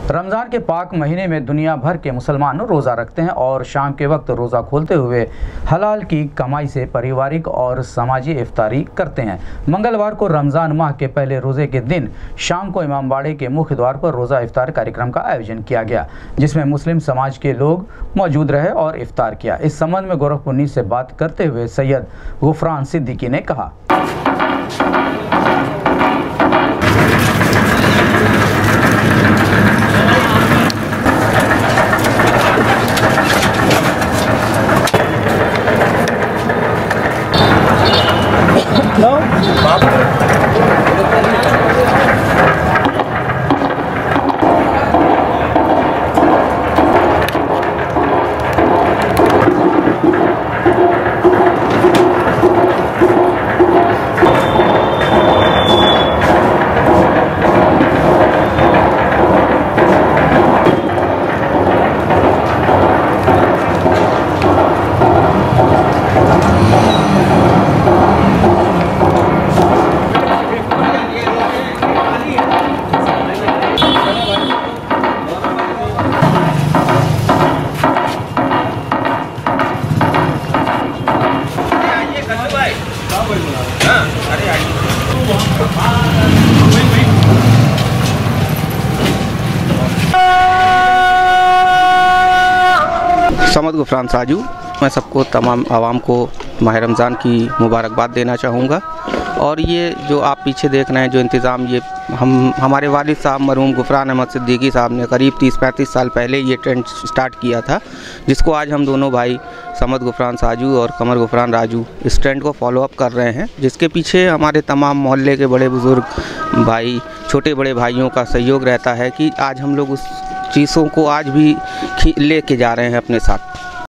रमज़ान के पाक महीने में दुनिया भर के मुसलमान रोज़ा रखते हैं और शाम के वक्त रोज़ा खोलते हुए हलाल की कमाई से पारिवारिक और समाजी इफ्तारी करते हैं। मंगलवार को रमज़ान माह के पहले रोज़े के दिन शाम को इमामबाड़े के मुख्य द्वार पर रोज़ा इफ्तार कार्यक्रम का आयोजन किया गया, जिसमें मुस्लिम समाज के लोग मौजूद रहे और इफ्तार किया। इस संबंध में गोरखपुर से बात करते हुए सैयद गुफरान सिद्दीकी ने कहा। समद गुफरान साजू, मैं सबको तमाम आवाम को माह रमज़ान की मुबारकबाद देना चाहूँगा। और ये जो आप पीछे देख रहे हैं जो इंतज़ाम, ये हमारे वालिद साहब मरहूम गुफरान अहमद सिद्दीकी साहब ने करीब 30-35 साल पहले ये ट्रेंड स्टार्ट किया था, जिसको आज हम दोनों भाई समद गुफरान साजू और कमर गुफरान राजू इस ट्रेंड को फॉलोअप कर रहे हैं, जिसके पीछे हमारे तमाम मोहल्ले के बड़े बुज़ुर्ग भाई, छोटे बड़े भाइयों का सहयोग रहता है कि आज हम लोग उस चीज़ों को आज भी लेके जा रहे हैं अपने साथ।